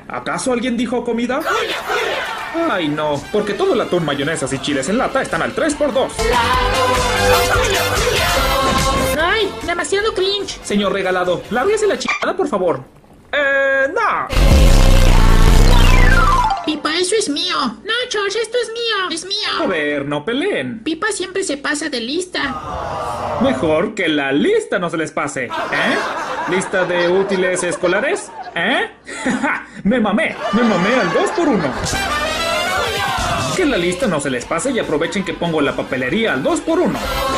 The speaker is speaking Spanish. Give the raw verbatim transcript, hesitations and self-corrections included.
¿Acaso alguien dijo comida? Ay, no, porque todo el atún, mayonesas y chiles en lata están al tres por dos. ¡Ay! ¡Demasiado cringe! Señor regalado, lárguese la chingada, por favor. Eh, no. Pipa, eso es mío. No, George, esto es mío. Es mío. A ver, no peleen. Pipa siempre se pasa de lista. Mejor que la lista no se les pase, ¿eh? ¿Lista de útiles escolares? ¿Eh? me mamé, me mamé al dos por uno. Que la lista no se les pase y aprovechen que pongo la papelería al dos por uno.